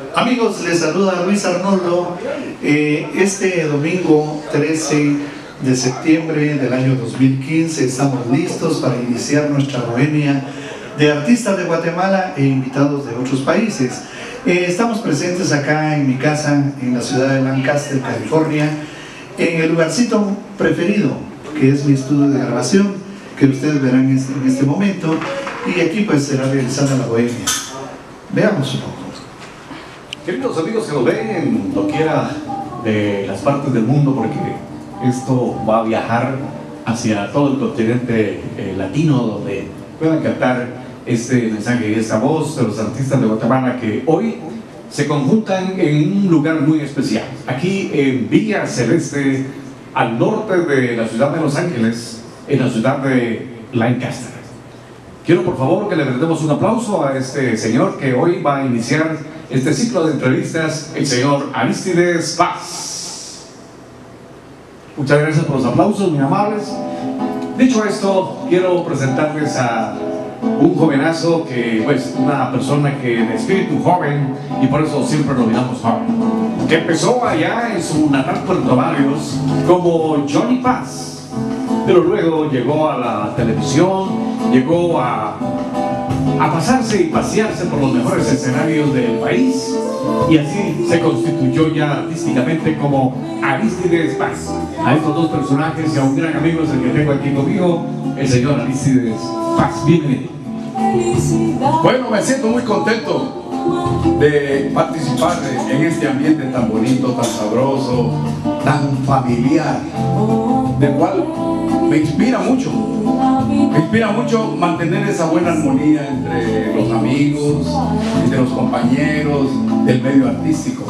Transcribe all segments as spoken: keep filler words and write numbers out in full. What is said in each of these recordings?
Amigos, les saluda Luis Arnoldo. Eh, este domingo trece de septiembre del año dos mil quince estamos listos para iniciar nuestra bohemia de artistas de Guatemala e invitados de otros países. Eh, estamos presentes acá en mi casa, en la ciudad de Lancaster, California, en el lugarcito preferido, que es mi estudio de grabación, que ustedes verán en este, en este momento, y aquí pues será realizada la bohemia. Veamos un poco. Queridos amigos que nos ven en doquiera de las partes del mundo, porque esto va a viajar hacia todo el continente eh, latino, donde puedan captar este mensaje y esta voz de los artistas de Guatemala que hoy se conjuntan en un lugar muy especial. Aquí en Villa Celeste, al norte de la ciudad de Los Ángeles, en la ciudad de Lancaster. Quiero por favor que le brindemos un aplauso a este señor que hoy va a iniciar este ciclo de entrevistas, el señor Aristides Paz. Muchas gracias por los aplausos, muy amables. Dicho esto, quiero presentarles a un jovenazo que, pues, una persona que de espíritu joven, y por eso siempre lo miramos joven, que empezó allá en su natal Puerto Barrios como Johnny Paz, pero luego llegó a la televisión, llegó a a pasarse y pasearse por los mejores escenarios del país, y así se constituyó ya artísticamente como Aristides Paz. A estos dos personajes y a un gran amigo es el que tengo aquí conmigo, el señor Aristides Paz. Bienvenido. Bueno, me siento muy contento de participar en este ambiente tan bonito, tan sabroso, tan familiar, del cual me inspira mucho. Me inspira mucho mantener esa buena armonía entre los amigos, entre los compañeros del medio artístico.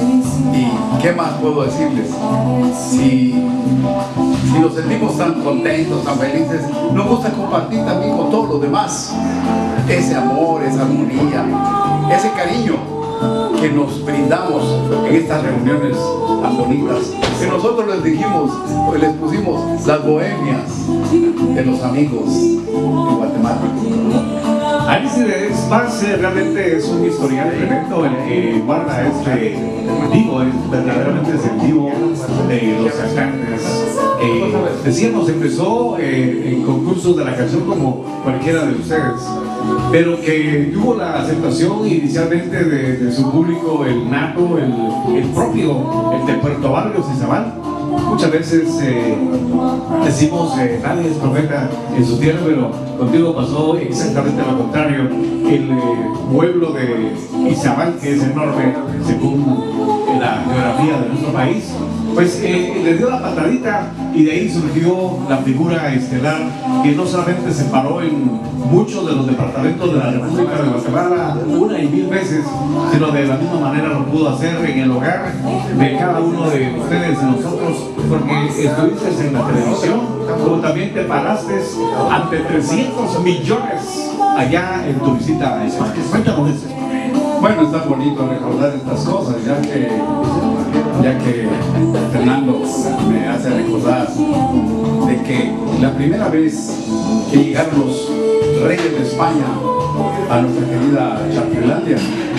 ¿Y qué más puedo decirles? Si, si nos sentimos tan contentos, tan felices, nos gusta compartir también con todos los demás ese amor, esa armonía, ese cariño que nos brindamos en estas reuniones tan bonitas, que nosotros les dijimos, pues les pusimos las bohemias de los amigos de Guatemala. Aristides Paz realmente es un historial tremendo el que guarda este divo, es verdaderamente es el divo de los cantantes. Eh, decíamos, empezó eh, en concursos de la canción como cualquiera de ustedes, pero que tuvo la aceptación inicialmente de, de su público, el nato, el, el propio, el de Puerto Barrios y Zabal. Muchas veces eh, decimos, eh, nadie es profeta en su tierra, pero contigo pasó exactamente lo contrario. El eh, pueblo de Izabal, que es enorme según la geografía de nuestro país, pues eh, le dio la patadita, y de ahí surgió la figura estelar que no solamente se paró en muchos de los departamentos de la República de Guatemala una y mil veces, sino de la misma manera lo pudo hacer en el hogar de cada uno de ustedes, de nosotros, porque estuviste en la televisión, como también te paraste ante trescientos millones allá en tu visita a España. Cuéntanos eso. Bueno, está bonito recordar estas cosas, ya que, ya que Fernando me hace recordar de que la primera vez que llegaron los reyes de España a nuestra querida Chapinlandia,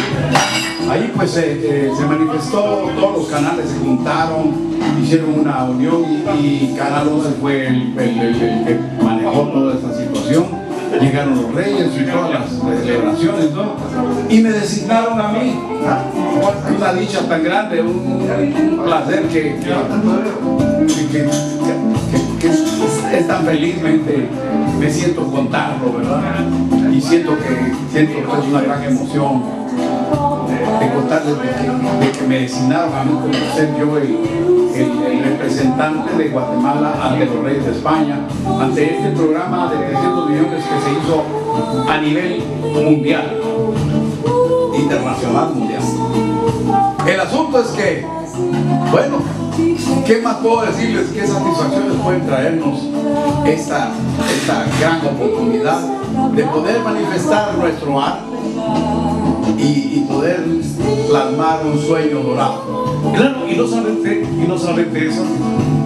ahí pues eh, eh, se manifestó, todos los canales se juntaron, hicieron una unión, y, y Canal once fue el, el, el, el que manejó toda esta situación. Llegaron los reyes y todas las celebraciones, ¿no? Y me designaron a mí. Una dicha tan grande, un, un placer que, que, que, que, que, que es, es tan felizmente me siento contarlo, ¿verdad? Y siento que, siento que es una gran emoción de, de contarles de que, de que me designaron a mí como ser yo el, el, el representante de Guatemala ante los reyes de España, ante este programa de trescientos millones que se hizo a nivel mundial, internacional mundial. El asunto es que, bueno, ¿qué más puedo decirles? ¿Qué satisfacciones pueden traernos esta, esta gran oportunidad de poder manifestar nuestro arte y, y poder plasmar un sueño dorado? Claro, y no solamente, y no solamente eso,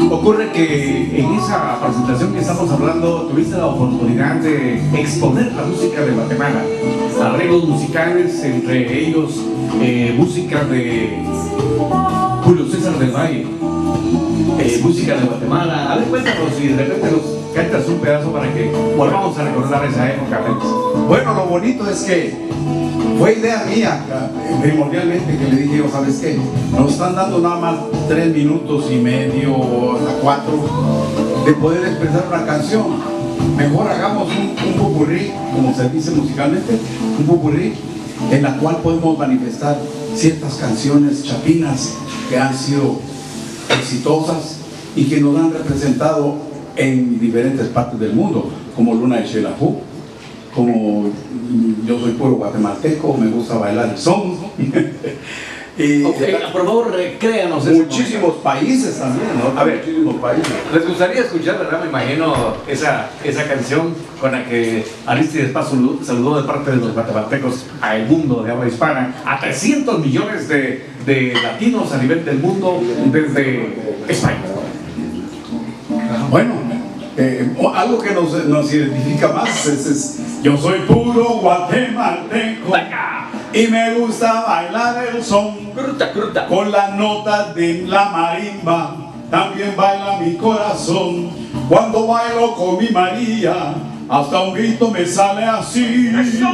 Ocurre que en esa presentación que estamos hablando tuviste la oportunidad de exponer la música de Guatemala, arreglos musicales, entre ellos eh, música de Julio César del Valle, eh, música de Guatemala. A ver, cuéntanos si de repente nos cantas un pedazo para que volvamos a recordar esa época, Alex. Bueno, lo bonito es que fue idea mía, primordialmente, que le dije yo, ¿sabes qué? Nos están dando nada más tres minutos y medio a cuatro de poder expresar una canción. Mejor hagamos un, un popurrí, como se dice musicalmente, un popurrí en la cual podemos manifestar ciertas canciones chapinas que han sido exitosas y que nos han representado en diferentes partes del mundo, como Luna de Xelajú, como yo soy puro guatemalteco, me gusta bailar el son. Y okay, por favor, recréanos muchísimos países también, ¿no? A ver, muchísimos países. Les gustaría escuchar, ¿verdad? Me imagino esa, esa canción con la que Aristides Paz saludó de parte de los guatemaltecos al mundo de habla hispana, a trescientos millones de, de latinos a nivel del mundo desde España. Bueno, eh, algo que nos, nos identifica más es, es yo soy puro guatemalteco y me gusta bailar el son Cruta, cruta. con las notas de la marimba. También baila mi corazón cuando bailo con mi María, hasta un grito me sale así.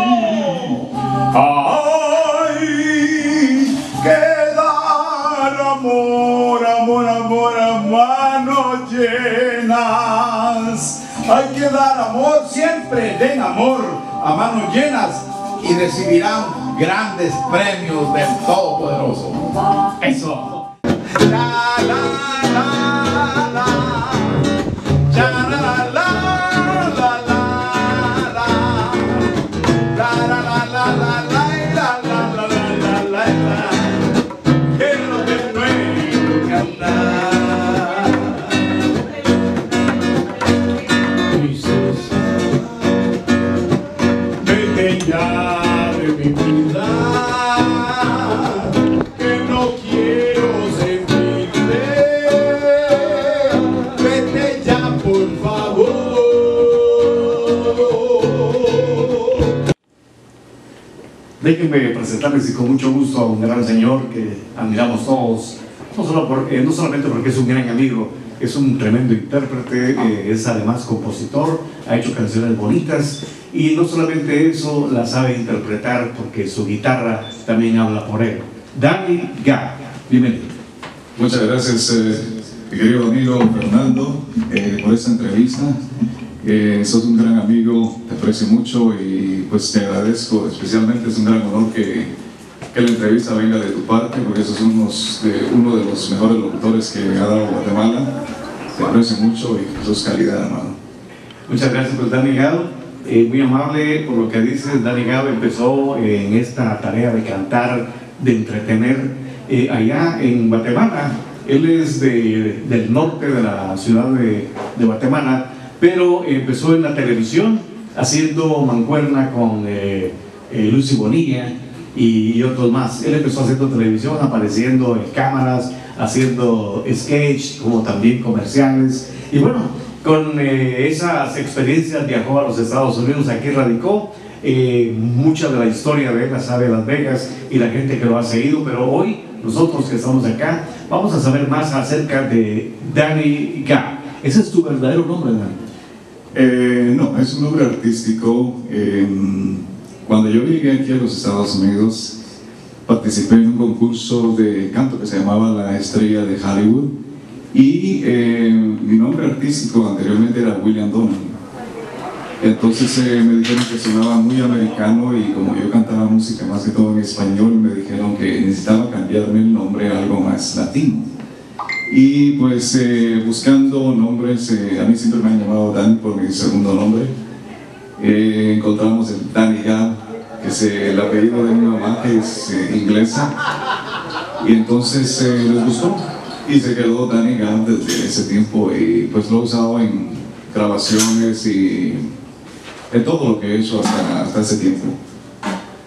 Ay, que dar amor, amor, amor a manos llenas. Hay que dar amor, siempre den amor a manos llenas y recibirán grandes premios del Todopoderoso. Eso. La, la, la, la. Ya, la, la, la, la, la, la. La, la, la, la, la, la, la, la, la, la, la, la. Que no te puedo cantar. Vete ya de mi vida, que no quiero sentirte. Vete ya, por favor. Déjenme presentarles y con mucho gusto a un gran señor que admiramos todos, no, solo por, eh, no solamente porque es un gran amigo, es un tremendo intérprete, eh, es además compositor, ha hecho canciones bonitas y no solamente eso, la sabe interpretar porque su guitarra también habla por él. Danny Ga, bienvenido. Muchas gracias, eh, mi querido amigo Fernando, eh, por esta entrevista. Eh, sos un gran amigo, te aprecio mucho y pues te agradezco, especialmente es un gran honor que, que la entrevista venga de tu parte, porque sos unos, de, uno de los mejores locutores que ha dado Guatemala. Te aprecio mucho y sos calidad, hermano. Muchas gracias, pues Danny Ga, eh, muy amable por lo que dices. Danny Ga empezó en esta tarea de cantar, de entretener eh, allá en Guatemala. Él es de, del norte de la ciudad de, de Guatemala, pero empezó en la televisión haciendo mancuerna con eh, eh, Lucy Bonilla y, y otros más. Él empezó haciendo televisión, apareciendo en cámaras, haciendo sketch, como también comerciales. Y bueno, con eh, esas experiencias viajó a los Estados Unidos, aquí radicó. Eh, mucha de la historia de él la sabe Las Vegas y la gente que lo ha seguido, pero hoy nosotros que estamos acá vamos a saber más acerca de Danny Ga. ¿Ese es tu verdadero nombre, Danny? Eh, no, es un nombre artístico. Eh, cuando yo llegué aquí a los Estados Unidos, participé en un concurso de canto que se llamaba La Estrella de Hollywood y eh, mi nombre artístico anteriormente era William Donovan. Entonces eh, me dijeron que sonaba muy americano y como yo cantaba música más que todo en español, me dijeron que necesitaba cambiarme el nombre a algo más latino. Y pues eh, buscando nombres, eh, a mí siempre me han llamado Dan por mi segundo nombre. Eh, encontramos el Danny Ga, que es eh, el apellido de mi mamá, que es eh, inglesa. Y entonces eh, les gustó y se quedó Danny Ga desde ese tiempo y pues lo he usado en grabaciones y en todo lo que he hecho hasta, hasta ese tiempo.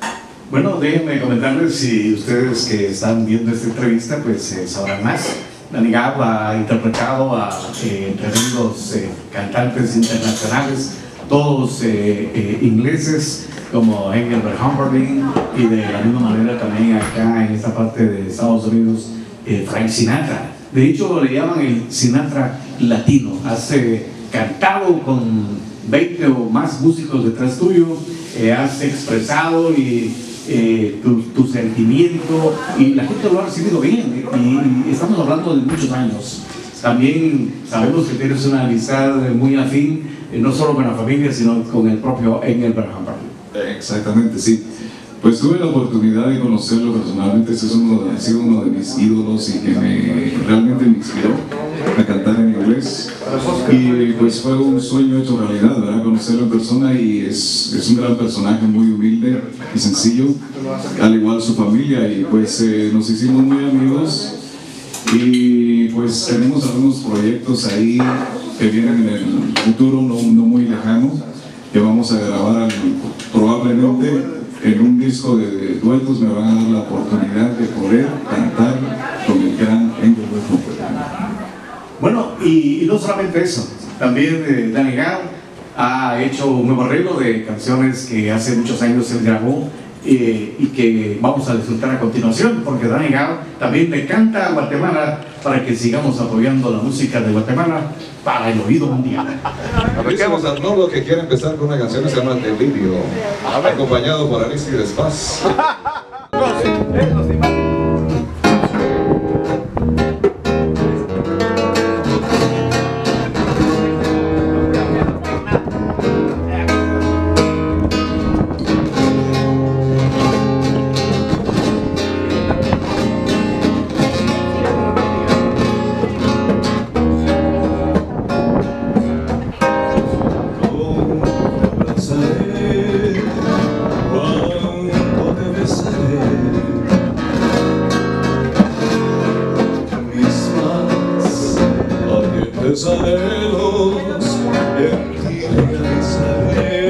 Bueno, déjenme comentarles, si ustedes que están viendo esta entrevista pues eh, sabrán más. Danny Gao ha interpretado a eh, tremendos eh, cantantes internacionales, todos eh, eh, ingleses, como Engelbert Humperdinck, y de la misma manera también acá en esta parte de Estados Unidos, eh, Frank Sinatra. De hecho, le llaman el Sinatra latino. Has eh, cantado con veinte o más músicos detrás tuyo, eh, has expresado y, eh, tu, tu sentimiento, y la gente lo ha recibido bien, y, y estamos hablando de muchos años. También sabemos que tienes una amistad muy afín, eh, no solo con la familia, sino con el propio Engelbert Humperdinck. Exactamente, sí. Pues tuve la oportunidad de conocerlo personalmente. Ese es uno, ha sido uno de mis ídolos y que me, realmente me inspiró a cantar en inglés. Y pues fue un sueño hecho realidad, ¿verdad? Conocerlo en persona, y es, es un gran personaje, muy humilde y sencillo, al igual su familia. Y pues eh, nos hicimos muy amigos, y pues tenemos algunos proyectos ahí que vienen en el futuro, no, no muy lejano, que vamos a grabar probablemente en un disco de, de duetos. Me van a dar la oportunidad de poder cantar con el gran Engelbert Humperdinck. Bueno, y, y no solamente eso, también eh, Danny Gao ha hecho un nuevo arreglo de canciones que hace muchos años él grabó, eh, y que vamos a disfrutar a continuación, porque Danny Gao también le canta a Guatemala para que sigamos apoyando la música de Guatemala para el oído mundial. Arranquemos a Arnoldo, que quiere empezar con una canción que se llama Delirio, acompañado por Aristides Paz. Anhelos en ti realizaré.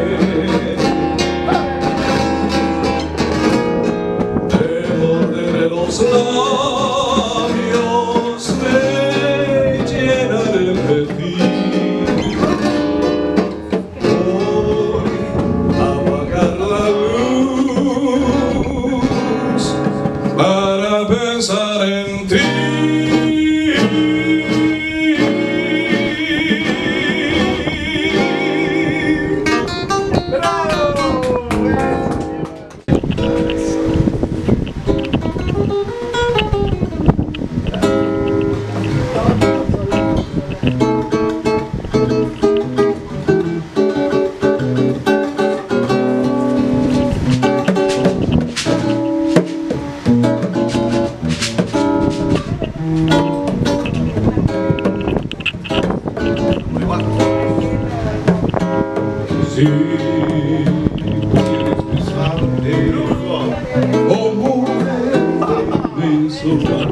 Te morderé los labios, me llenaré de ti. Voy a apagar la luz para pensar en ti. Si quieres besarme, oh mujer, ven soplar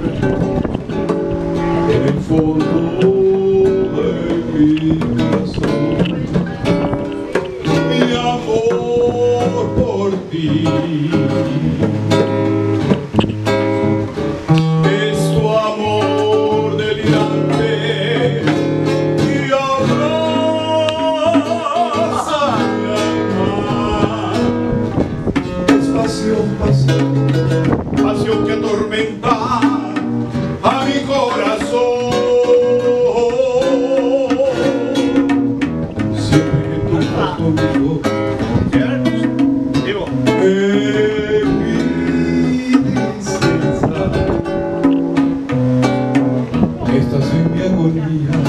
en el fondo de mi corazón. Mi amor por ti es tu amor delirante y pasión, pasión que atormenta a mi corazón. Siempre que tú estás conmigo, en mi tristeza, estás en mi agonía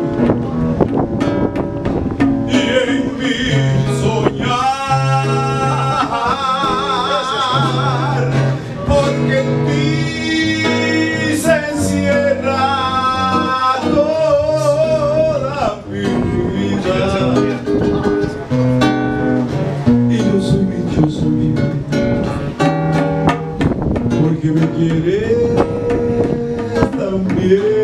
y en mi soñar. Porque en ti se encierra toda mi vida. Y yo soy dichoso, mi vida, porque me quieres también.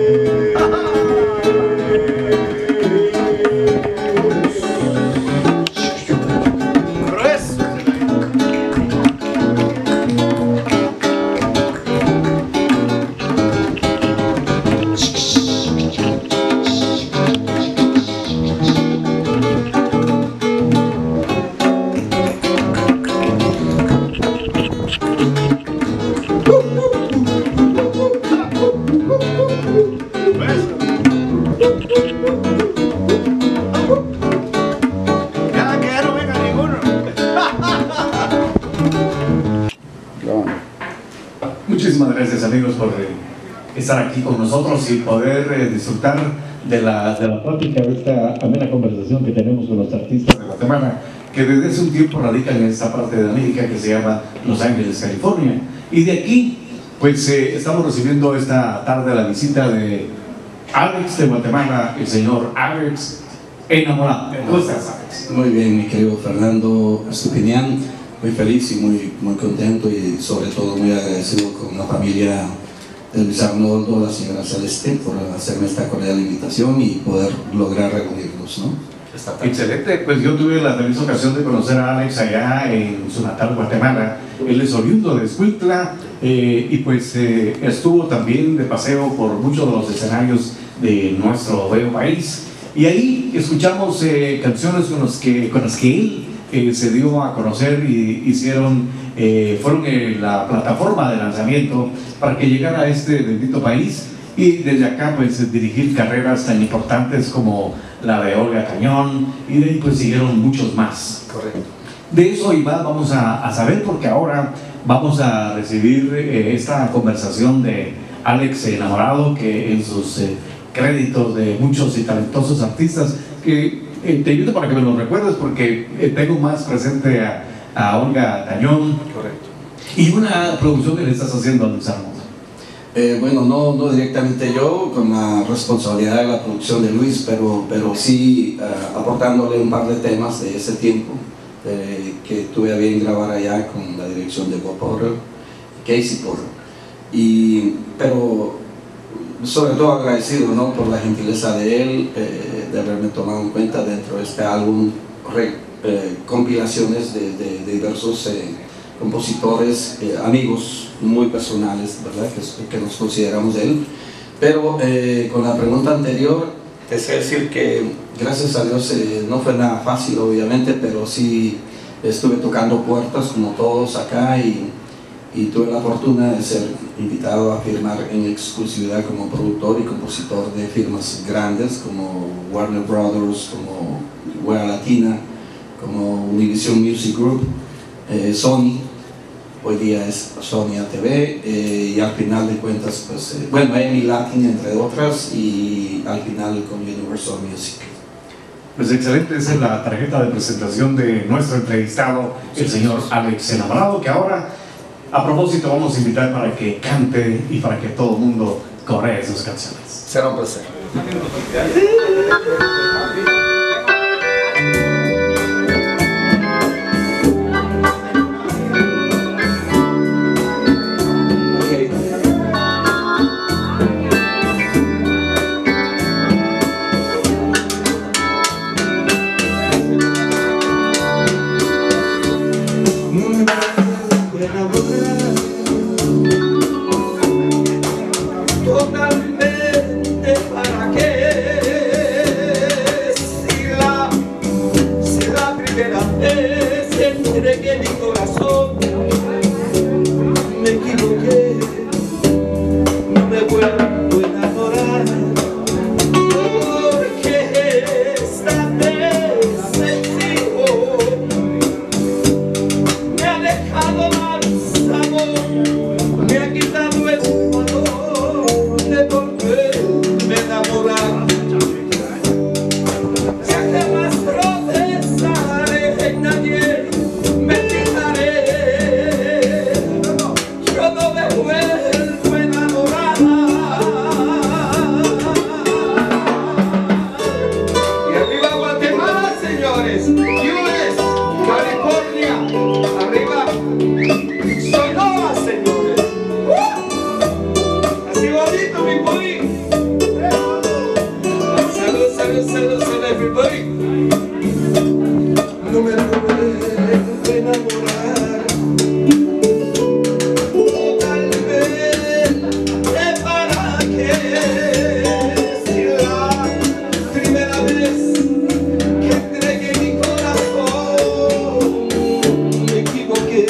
muchísimas gracias, amigos, por eh, estar aquí con nosotros y poder eh, disfrutar de la, de la plática, de esta amena conversación que tenemos con los artistas de Guatemala, que desde hace un tiempo radican en esta parte de América que se llama Los Ángeles, California. Y de aquí, pues eh, estamos recibiendo esta tarde la visita de Alex de Guatemala, el señor Alex Enamorado. ¿Cómo estás, Alex? Muy bien, mi querido Fernando Estupiñán, muy feliz y muy, muy contento y sobre todo muy agradecido con la familia de Luis Arnoldo, la señora Celeste, por hacerme esta cordial invitación y poder lograr reunirnos, ¿no? Excelente, pues yo tuve la feliz ocasión de conocer a Alex allá en su natal Guatemala. Él es oriundo de Escuintla eh, y pues eh, estuvo también de paseo por muchos de los escenarios de nuestro bello país. Y ahí escuchamos eh, canciones con, los que, con las que él eh, se dio a conocer y hicieron, eh, fueron eh, la plataforma de lanzamiento para que llegara a este bendito país. Y desde acá pues dirigir carreras tan importantes como la de Olga Tañón, y de ahí pues siguieron muchos más. Correcto. De eso y más vamos a, a saber, porque ahora vamos a recibir eh, esta conversación de Alex Enamorado, que en sus eh, créditos de muchos y talentosos artistas, que eh, te invito para que me lo recuerdes, porque eh, tengo más presente a, a Olga Tañón. Correcto. Y una producción que le estás haciendo a Luis Arnoldo. Eh, bueno, no, no directamente yo, con la responsabilidad de la producción de Luis, pero, pero sí uh, aportándole un par de temas de ese tiempo eh, que tuve a bien grabar allá con la dirección de Bob Porter, Casey Porter. Y, pero sobre todo agradecido, ¿no?, por la gentileza de él, eh, de haberme tomado en cuenta dentro de este álbum re, eh, compilaciones de, de, de diversos eh, compositores, eh, amigos muy personales, ¿verdad?, que, que nos consideramos de él. Pero eh, con la pregunta anterior, es decir que gracias a Dios eh, no fue nada fácil, obviamente, pero sí estuve tocando puertas como todos acá y, y tuve la fortuna de ser invitado a firmar en exclusividad como productor y compositor de firmas grandes como Warner Brothers, como Huella Latina, como Univision Music Group, eh, Sony. Hoy día es Sony A T V eh, y al final de cuentas, pues, eh, bueno, Emmy Latin entre otras, y al final con Universal Music. Pues excelente, esa es la tarjeta de presentación de nuestro entrevistado, el señor Alex Enamorado, que ahora, a propósito, vamos a invitar para que cante y para que todo el mundo coree sus canciones. Será un placer. Totalmente, ¿para qué? Si la, si la primera vez entregué mi corazón, me equivoqué, no me vuelvo a enamorar, porque esta vez el tiempo me ha dejado mal sabor, me ha quitado el valor de volverme a enamorar. Ya jamás tropezaré, en nadie me fijaré, yo no me vuelvo a enamorar. Y arriba Guatemala, señores, U S, California, arriba Sonora, señores. ¡Uh! Así bonito, mi boy. Salud, salud, salud, salud, everybody. No me vuelvo a enamorar. Totalmente, ¿para qué? Si la primera vez que entregué mi corazón, me equivoqué,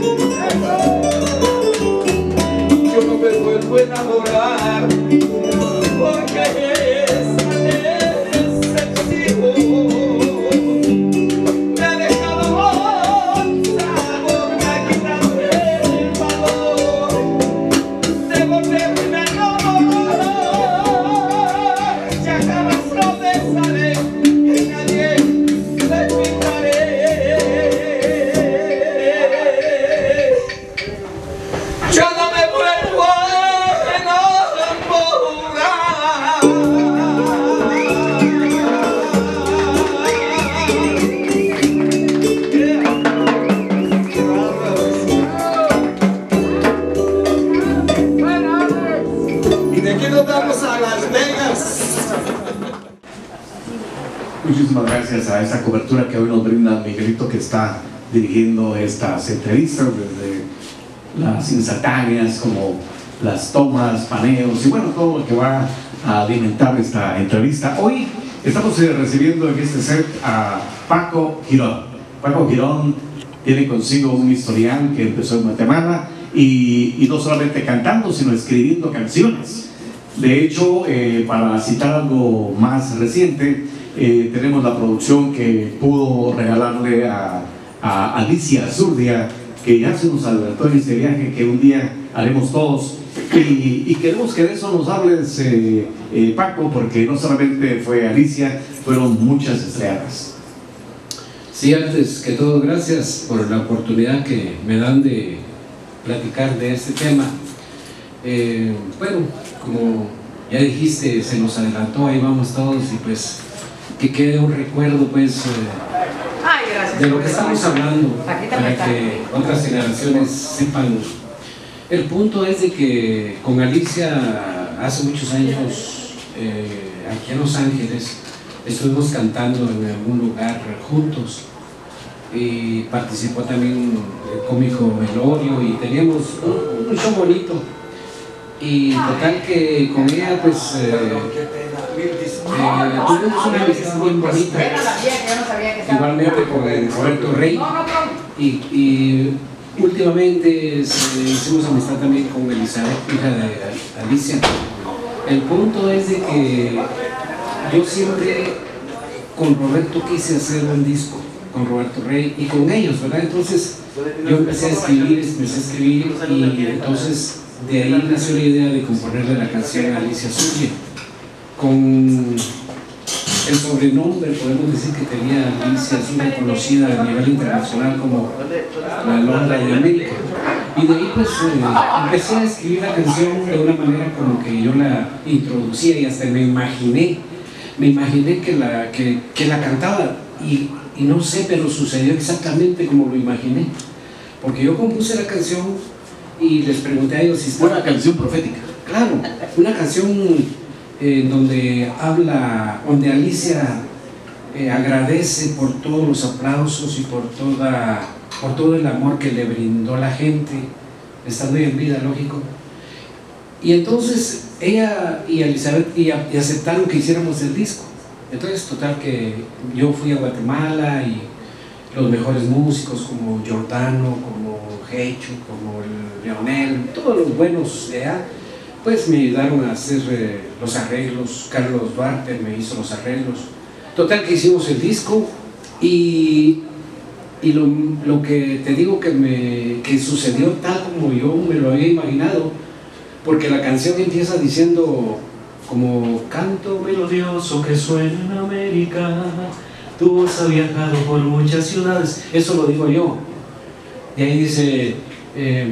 yo no me vuelvo a enamorar, porque esa decepción me ha dejado un sabor, me ha quitado el valor gracias a esa cobertura que hoy nos brinda Miguelito, que está dirigiendo estas entrevistas desde las instantáneas, como las tomas, paneos y bueno, todo lo que va a alimentar esta entrevista. Hoy estamos eh, recibiendo en este set a Paco Girón. Paco Girón tiene consigo un historial que empezó en Guatemala y, y no solamente cantando, sino escribiendo canciones. De hecho, eh, para citar algo más reciente, eh, tenemos la producción que pudo regalarle a, a Alicia Zurdia, que ya se nos adelantó en este viaje que un día haremos todos. Y, y queremos que de eso nos hables, eh, eh, Paco, porque no solamente fue Alicia, fueron muchas estrelladas. Sí, antes que todo, gracias por la oportunidad que me dan de platicar de este tema. Eh, bueno, como ya dijiste, se nos adelantó, ahí vamos todos y pues que quede un recuerdo pues eh, Ay, gracias, de lo que estamos hablando, para está. que otras generaciones sepan. El punto es de que con Alicia hace muchos años, eh, aquí en Los Ángeles, estuvimos cantando en algún lugar juntos y participó también el cómico Melorio y teníamos un, un show bonito. Y total que con ella pues eh, eh, tuvimos una amistad bien bonita, igualmente con Roberto Rey, y, y últimamente se, hicimos amistad también con Elizabeth, hija de Alicia. El punto es de que yo siempre con Roberto quise hacer un disco, con Roberto Rey y con ellos, ¿verdad? Entonces yo empecé a escribir, empecé a escribir y entonces de ahí nació la idea de componerle la canción a Alicia Zurdia, con el sobrenombre, podemos decir que tenía Alicia Zurdia, conocida a nivel internacional como la Londra de América. Y de ahí pues eh, empecé a escribir la canción de una manera como que yo la introducía y hasta me imaginé, me imaginé que la, que, que la cantaba y, y no sé, pero sucedió exactamente como lo imaginé, porque yo compuse la canción y les pregunté a ellos si fue una canción profética. Claro, una canción eh, donde habla, donde Alicia eh, agradece por todos los aplausos y por, toda, por todo el amor que le brindó la gente, estando en vida, lógico. Y entonces ella y Elizabeth y, y aceptaron que hiciéramos el disco. Entonces, total que yo fui a Guatemala y los mejores músicos como Giordano, como Hecho, como el Leonel, todos los buenos de allá, pues me ayudaron a hacer eh, los arreglos. Carlos Duarte me hizo los arreglos. Total que hicimos el disco y, y lo, lo que te digo que, me, que sucedió tal como yo me lo había imaginado, porque la canción empieza diciendo como canto melodioso que suena en América, tu voz ha viajado por muchas ciudades, eso lo digo yo. Y ahí dice, eh,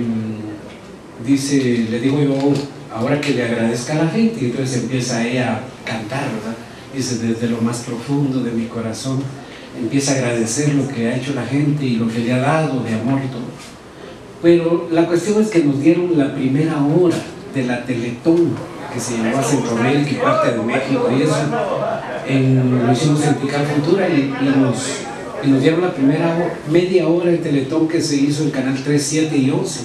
dice, le digo yo, ahora que le agradezca a la gente, y entonces empieza ella a cantar, ¿verdad? Dice, desde lo más profundo de mi corazón, empieza a agradecer lo que ha hecho la gente y lo que le ha dado de amor y todo. Pero la cuestión es que nos dieron la primera hora de la Teletón, que se llamó Centroamérica, que parte de México, y eso en, lo hicimos en Picar Futura y, y, nos, y nos dieron la primera media hora del Teletón que se hizo en Canal tres, siete y once.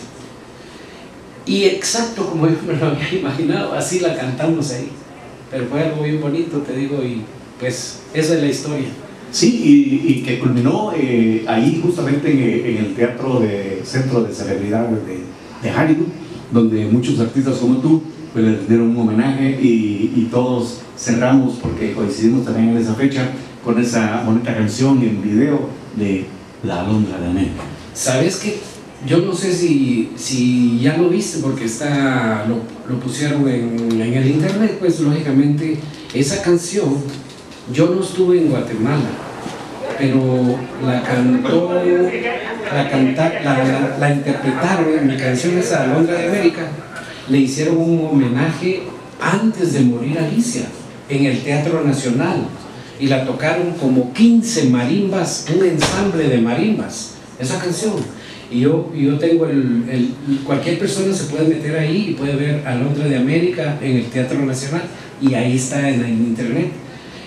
Y exacto como yo me lo había imaginado, así la cantamos ahí. Pero fue algo bien bonito, te digo, y pues esa es la historia. Sí, y, y que culminó eh, ahí justamente en, en el Teatro de Centro de Celebridades de, de Hollywood, donde muchos artistas como tú pues le dieron un homenaje y, y todos cerramos porque coincidimos también en esa fecha con esa bonita canción en video de La Alondra de América. ¿Sabes qué? Yo no sé si, si ya lo viste porque está, lo, lo pusieron en, en el internet, pues lógicamente esa canción, yo no estuve en Guatemala, pero la cantó, la, canta, la, la, la interpretaron, mi canción es La Alondra de América, le hicieron un homenaje antes de morir Alicia en el Teatro Nacional y la tocaron como quince marimbas, un ensamble de marimbas, esa canción. Y yo, yo tengo el, el, cualquier persona se puede meter ahí y puede ver Alondra de América en el Teatro Nacional y ahí está en, en internet.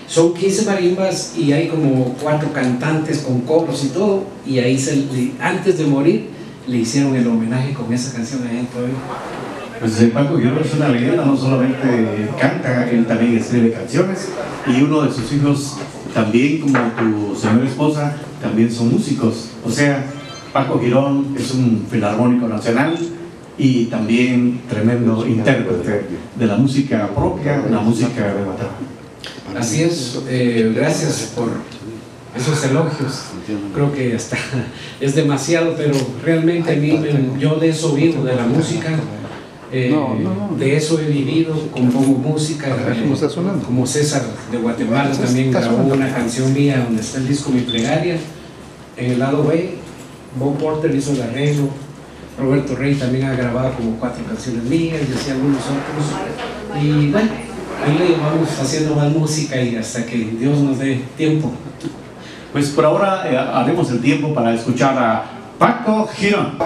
son quince marimbas y hay como cuatro cantantes con coros y todo, y ahí se, antes de morir le hicieron el homenaje con esa canción a él todavía. Pues eh, Paco Girón es una leyenda, no solamente canta, él también escribe canciones, y uno de sus hijos también, como tu señora esposa, también son músicos. O sea, Paco Girón es un filarmónico nacional y también tremendo intérprete de la música propia, la música de Guatemala. Así es, eh, gracias por esos elogios. Creo que hasta es demasiado, pero realmente a mí, me, yo de eso vivo, de la música, eh, de eso he vivido, compongo música, eh, como César de Guatemala también grabó una canción mía donde está el disco Mi Plegaria, en el lado B. Bob Porter hizo el arreglo, Roberto Rey también ha grabado como cuatro canciones mías y así algunos otros, y bueno, ahí le vamos haciendo más música y hasta que Dios nos dé tiempo. Pues por ahora eh, haremos el tiempo para escuchar a Paco Girón.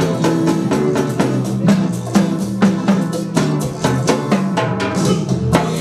Paco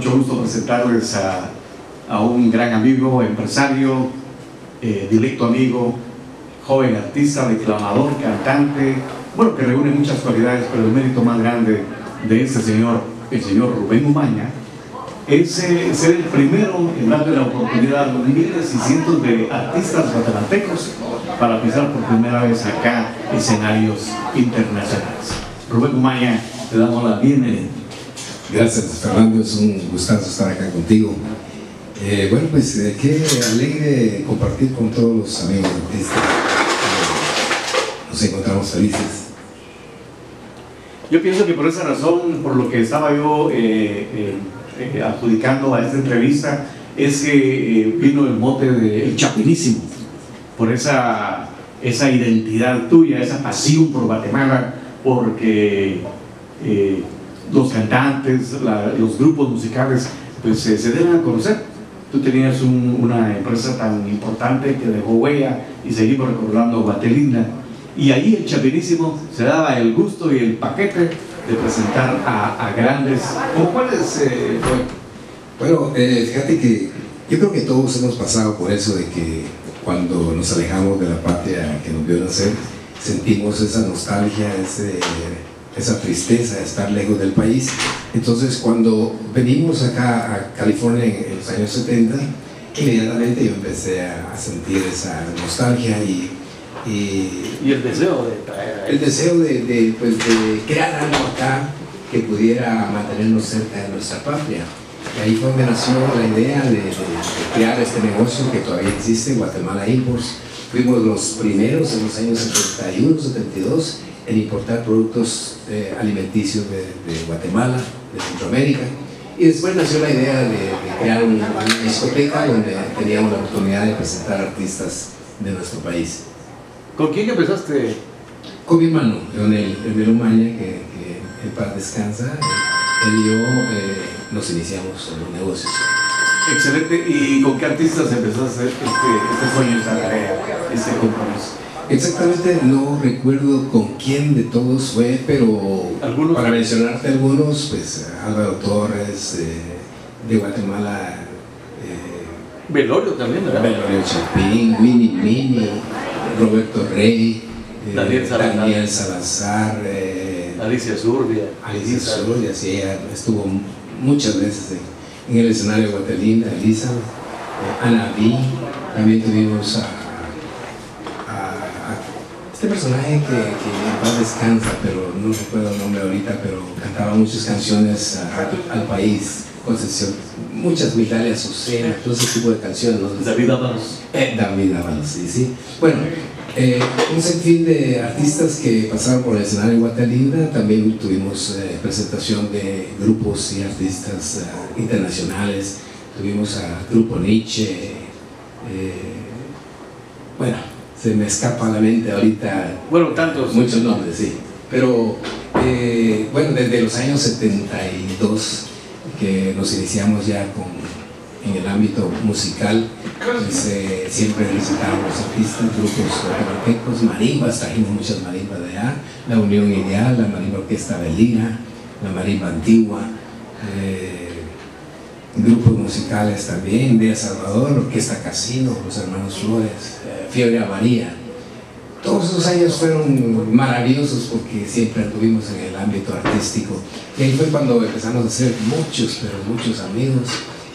mucho gusto presentarles a, a un gran amigo, empresario, eh, directo amigo, joven artista, declamador, cantante, bueno, que reúne muchas cualidades, pero el mérito más grande de este señor, el señor Rubén Umaña, es eh, ser el primero en darle la oportunidad a los miles y cientos de artistas guatemaltecos para pisar por primera vez acá escenarios internacionales. Rubén Umaña, te damos la bienvenida. Gracias, Fernando, es un gustazo estar acá contigo. Eh, bueno, pues eh, qué alegre compartir con todos los amigos artistas. Eh, nos encontramos felices. Yo pienso que por esa razón, por lo que estaba yo eh, eh, eh, adjudicando a esta entrevista, es que eh, vino el mote de El Chapinísimo, por esa, esa identidad tuya, esa pasión por Guatemala, porque eh, los cantantes, la, los grupos musicales, pues eh, se deben a conocer. Tú tenías un, una empresa tan importante que dejó huella y seguimos recordando Guatelinda. Y ahí el Chapinísimo se daba el gusto y el paquete de presentar a, a grandes. ¿Cómo cuáles? Eh, bueno, eh, fíjate que yo creo que todos hemos pasado por eso de que cuando nos alejamos de la patria que nos vio nacer, sentimos esa nostalgia, ese, esa tristeza de estar lejos del país. Entonces, cuando venimos acá a California en los años setenta, inmediatamente yo empecé a, a sentir esa nostalgia y Y, y el deseo de traer el deseo de, de, pues, de crear algo acá que pudiera mantenernos cerca de nuestra patria. Y ahí fue donde nació la idea de, de, de crear este negocio que todavía existe, Guatemala Imports. Fuimos los primeros en los años setenta y uno, setenta y dos en importar productos eh, alimenticios de, de Guatemala, de Centroamérica. Y después nació la idea de, de crear una, una discoteca donde teníamos la oportunidad de presentar artistas de nuestro país. ¿Con quién empezaste? Con mi hermano, con el, el Umaña, que, que en paz descansa. Él y yo eh, nos iniciamos en los negocios. Excelente. ¿Y con qué artistas empezaste este, este sueño, esta tarea, este compromiso? Exactamente, no recuerdo con quién de todos fue, pero ¿algunos? Para mencionarte algunos, pues Álvaro Torres, eh, de Guatemala. Eh, Velorio también, ¿verdad? Velorio Chapín, Mini Mini. Roberto Rey, eh, Daniel Salazar, Daniel Salazar eh, Alicia Zurbia. Alicia Zurbia, sí, ella estuvo muchas veces en, en el escenario de Guatelinda, Elisa, eh, Ana B. También tuvimos a, a, a este personaje que, que en paz descansa, pero no recuerdo el nombre ahorita, pero cantaba muchas canciones a, a, al país, Concepción, muchas Mitalia Azucena, todo ese tipo de canciones. ¿No? David Ábalos. Eh, David Ábalos, sí, sí. Bueno, eh, un sinfín de artistas que pasaron por el escenario de Guatelinda. También tuvimos eh, presentación de grupos y artistas uh, internacionales. Tuvimos a Grupo Nietzsche. Eh, bueno, se me escapa a la mente ahorita. Bueno, tantos. Muchos nombres, sí. Pero, eh, bueno, desde los años setenta y dos que nos iniciamos ya con, en el ámbito musical, pues, eh, siempre visitábamos artistas, grupos guatemaltecos, marimbas, trajimos muchas marimbas de allá, la Unión Ideal, la Marimba Orquesta Belina, la Marimba Antigua, eh, grupos musicales también, de El Salvador, Orquesta Casino, los Hermanos Flores, eh, Fiebre Amarilla. Todos esos años fueron maravillosos porque siempre anduvimos en el ámbito artístico. Y ahí fue cuando empezamos a hacer muchos, pero muchos amigos.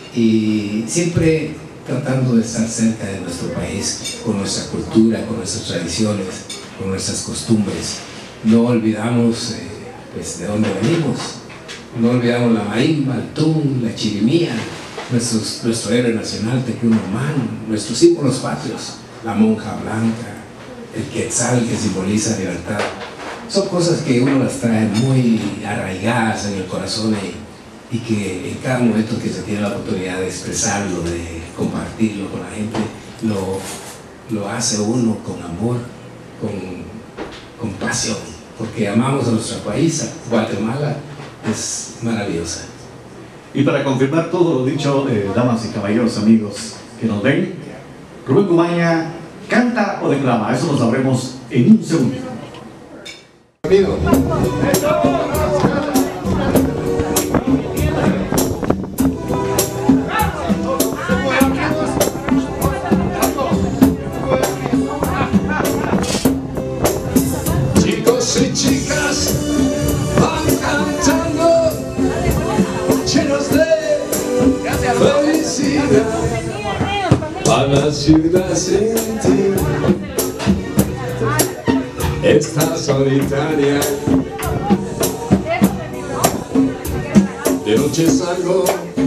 Y siempre tratando de estar cerca de nuestro país, con nuestra cultura, con nuestras tradiciones, con nuestras costumbres. No olvidamos eh, pues, de dónde venimos. No olvidamos la marimba, el tún, la chirimía, nuestros, nuestro héroe nacional, Tecunumán, nuestros símbolos patrios, la monja blanca, el quetzal que simboliza libertad. Son cosas que uno las trae muy arraigadas en el corazón y, y que en cada momento que se tiene la oportunidad de expresarlo, de compartirlo con la gente, lo, lo hace uno con amor, con, con pasión, porque amamos a nuestro país. Guatemala es maravillosa. Y para confirmar todo lo dicho, eh, damas y caballeros, amigos que nos ven, Rubén Umaña, ¿canta o declama? Eso lo sabremos en un segundo. vida a la ciudad sin ti. Está solitaria, de noche salgo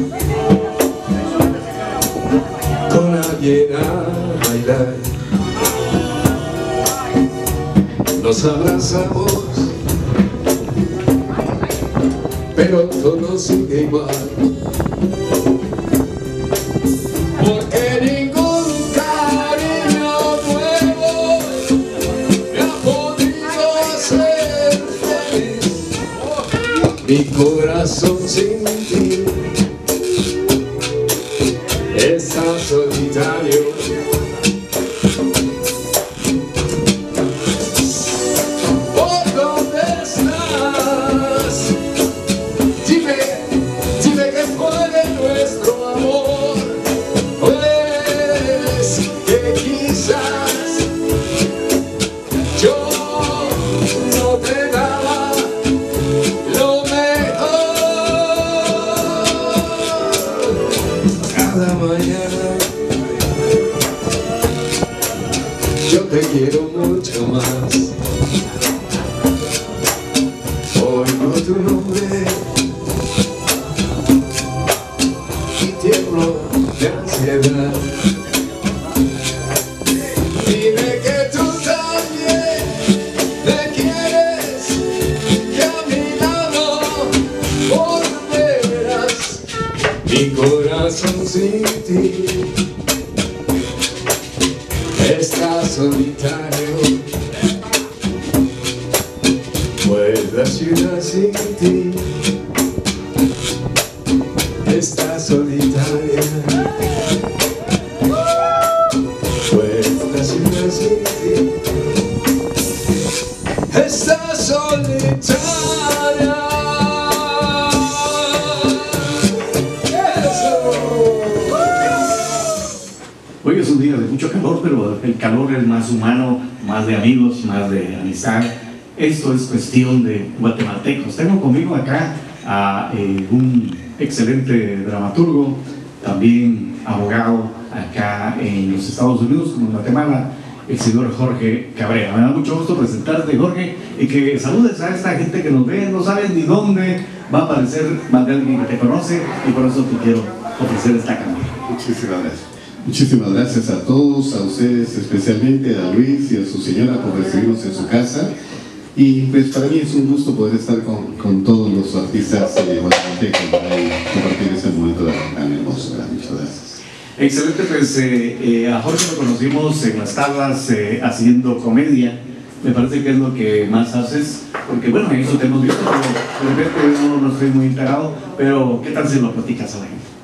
con alguien a bailar. Nos abrazamos, pero todo sigue igual, porque ningún cariño nuevo me ha podido hacer feliz. Mi corazón sin ti está solitario. ¿Por dónde estás? Dime, dime qué fue de nuestro amor. Pues que quizás yo no te daba lo mejor. Cada mañana yo te quiero mucho más. Oigo tu nombre y tiemblo de ansiedad. Dime que tú también me quieres, que a mi lado volverás. Mi corazón sin ti está solitario, pues la ciudad sin ti está solitaria, pues la ciudad sin ti está solitaria. Hoy es un día de mucho calor, pero el calor es más humano, más de amigos, más de amistad. Esto es cuestión de guatemaltecos. Tengo conmigo acá a eh, un excelente dramaturgo, también abogado acá en los Estados Unidos, como en Guatemala, el señor Jorge Cabrera. Me da mucho gusto presentarte, Jorge, y que saludes a esta gente que nos ve, no saben ni dónde va a aparecer más de alguien que te conoce, y por eso te quiero ofrecer esta cámara. Muchísimas gracias. Muchísimas gracias a todos, a ustedes especialmente, a Luis y a su señora por recibirnos en su casa. Y pues para mí es un gusto poder estar con, con todos los artistas eh, guatemaltecos para compartir ese momento tan hermoso. Muchas gracias. Excelente, pues eh, eh, a Jorge lo conocimos en las tablas eh, haciendo comedia. Me parece que es lo que más haces, porque bueno, en eso te hemos visto, pero de repente no, no estoy muy enterado, pero ¿qué tal si lo platicas a la gente?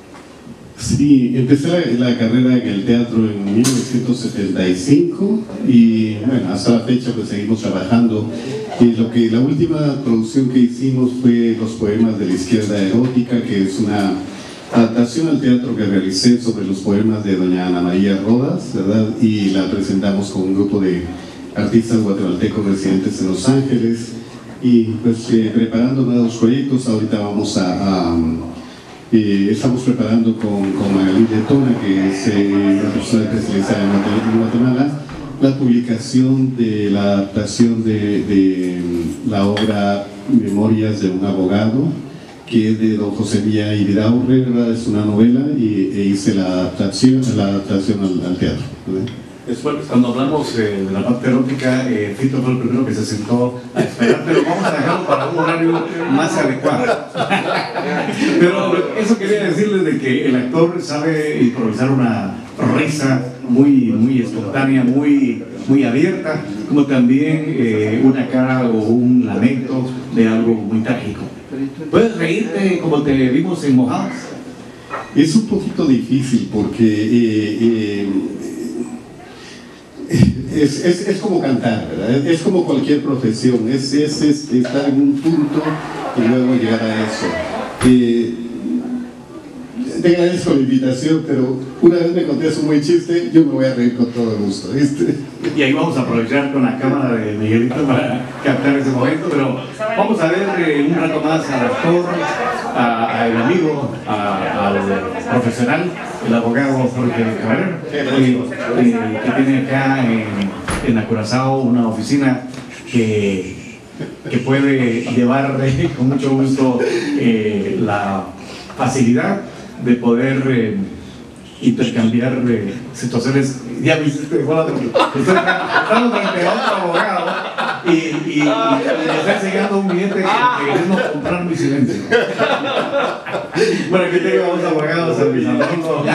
Sí, empecé la, la carrera en el teatro en mil novecientos setenta y cinco y bueno, hasta la fecha pues seguimos trabajando. Y lo que, la última producción que hicimos fue Los poemas de la izquierda erótica, que es una adaptación al teatro que realicé sobre los poemas de doña Ana María Rodas, ¿verdad? Y la presentamos con un grupo de artistas guatemaltecos residentes en Los Ángeles. Y pues eh, preparando nuevos proyectos, ahorita vamos a... a Eh, estamos preparando con, con Magalí Letona, que es eh, una persona especializada en Guatemala, la publicación de la adaptación de, de la obra Memorias de un abogado, que es de don José Villa Ibiraurre, ¿verdad? Es una novela y e hice la adaptación, la adaptación al, al teatro, ¿verdad? Después, cuando hablamos eh, de la parte erótica, eh, Fito fue el primero que se sentó a esperar, pero vamos a dejarlo para un horario más adecuado. Pero eso quería decirles de que el actor sabe improvisar una risa muy, muy espontánea, muy, muy abierta, como también eh, una cara o un lamento de algo muy trágico. ¿Puedes reírte como te vimos en Mojados? Es un poquito difícil porque eh, eh, Es, es, es como cantar, ¿verdad? Es como cualquier profesión, es, es, es estar en un punto y luego llegar a eso. Eh, te agradezco la invitación, pero una vez me conté un buen chiste, yo me voy a reír con todo gusto, ¿viste? Y ahí vamos a aprovechar con la cámara de Miguelito para captar ese momento, pero vamos a ver eh, un rato más al actor, al amigo, a, al profesional. el abogado Jorge Cabrera, eh, eh, que tiene acá en, en la Curazao una oficina que, que puede llevar eh, con mucho gusto eh, la facilidad de poder eh, intercambiar eh, situaciones. Ya me hiciste, bueno, estamos frente a otro abogado y, y, y me está enseñando un billete que queremos comprar mi silencio. Bueno, aquí tengo a dos abogados a mi salón.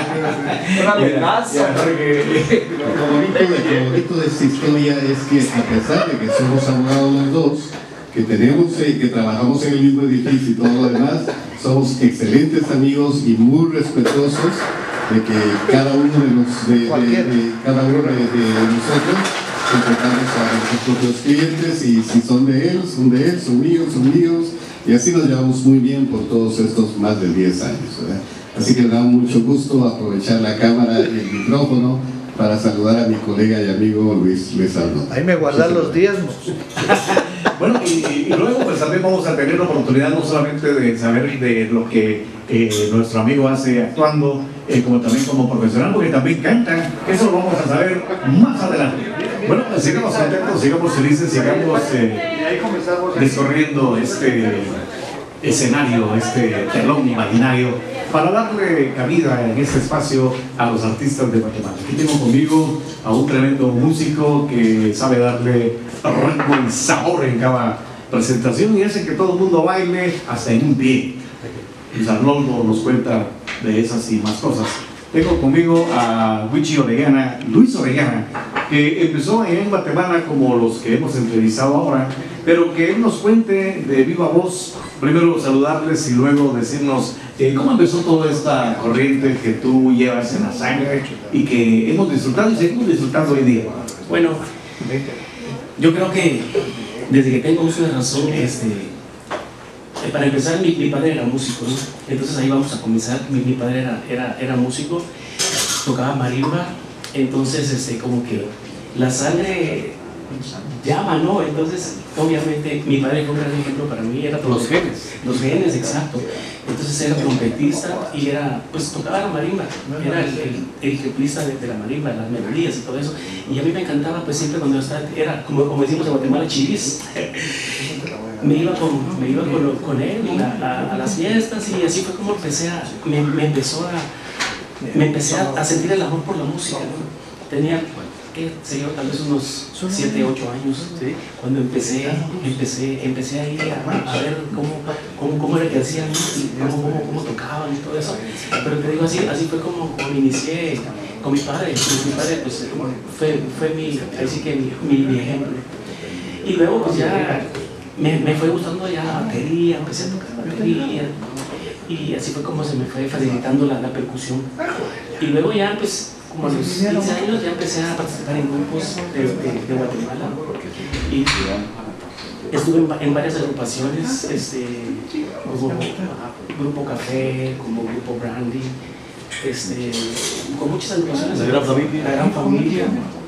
Lo bonito de, lo bonito de esta historia es que, a pesar de que somos abogados los dos, que tenemos eh, que trabajamos en el mismo edificio y todo lo demás, somos excelentes amigos y muy respetuosos de que cada uno de, los, de, de, de, cada uno de, de nosotros enfrentamos a nuestros propios clientes, y si son de él, son de él, son míos, son míos, y así nos llevamos muy bien por todos estos más de diez años, ¿verdad? Así que me da mucho gusto aprovechar la cámara y el micrófono para saludar a mi colega y amigo Luis Luis Arnold. Ahí me guardan los diezmos. Bueno, y, y luego pues también vamos a tener la oportunidad no solamente de saber de lo que eh, nuestro amigo hace actuando, eh, como también como profesional, porque también canta. Eso lo vamos a saber más adelante. Bueno, pues sigamos contentos, sigamos felices, sigamos eh, descorriendo este escenario, este telón imaginario, para darle cabida en este espacio a los artistas de Guatemala. Aquí tengo conmigo a un tremendo músico que sabe darle ritmo y sabor en cada presentación y hace que todo el mundo baile hasta en un pie. Luis Arnoldo nos cuenta de esas y más cosas. Tengo conmigo a Wichi Orellana, Luis Orellana, que empezó en Guatemala como los que hemos entrevistado ahora, pero que él nos cuente de viva voz, primero saludarles y luego decirnos eh, cómo empezó toda esta corriente que tú llevas en la sangre y que hemos disfrutado y seguimos disfrutando hoy día. Bueno, yo creo que desde que tengo uso de razón, este, para empezar, mi, mi padre era músico, ¿no? Entonces ahí vamos a comenzar. Mi, mi padre era, era, era músico, tocaba marimba, entonces este, como que la sangre llama, ¿no? Entonces, obviamente, mi padre fue un gran ejemplo para mí. Era los genes. Los genes, exacto. Entonces era trompetista y era, pues tocaba la marimba, era el, el, el jeplista de, de la marimba, las melodías y todo eso. Y a mí me encantaba, pues siempre cuando yo estaba, era como, como decimos en Guatemala, chivis. Me iba con, me iba con, con él a, a, a las fiestas, y así fue como empecé a, me, me empezó a, me empecé a, a sentir el amor por la música, ¿no? Tenía, qué sé yo, tal vez unos siete, ocho años, ¿sí? Cuando empecé, empecé, empecé a ir a, a ver cómo, cómo, cómo era que hacían, cómo, cómo, cómo tocaban y todo eso. Pero te digo, así, así fue como, como me inicié con mi padre. Mi padre pues, fue, fue mi, así que mi, mi, mi ejemplo. Y luego pues ya me, me fue gustando ya la batería, empecé a tocar batería, y así fue como se me fue facilitando la, la percusión. Y luego ya pues como a los quince años ya empecé a participar en grupos de, de, de Guatemala, y estuve en, en varias agrupaciones, este, como Grupo Café, como Grupo Brandy, este, con muchas agrupaciones. La Gran Familia. La Gran Familia,